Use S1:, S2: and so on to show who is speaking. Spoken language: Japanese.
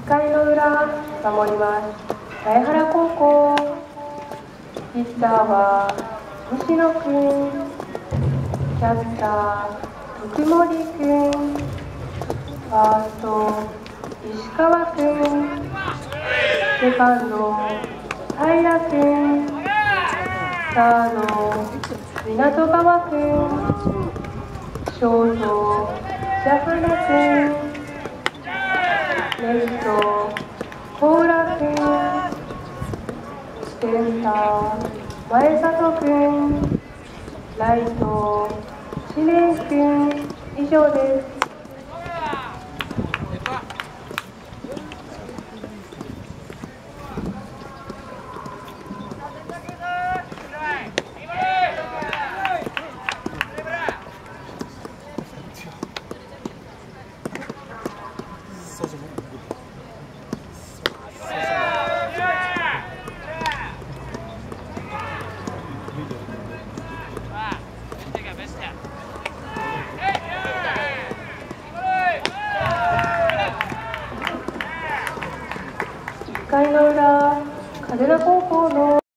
S1: 1回の裏、守ります。前原高校、ピッチャーは西野君、キャッチャー、福森君、ファースト、石川君、セカンド、平君、サード、港川君、ショート、ジャハナ君、レフト、高良君、センター、前里君、ライト、知念君、以上です。1回の裏、嘉手納高校の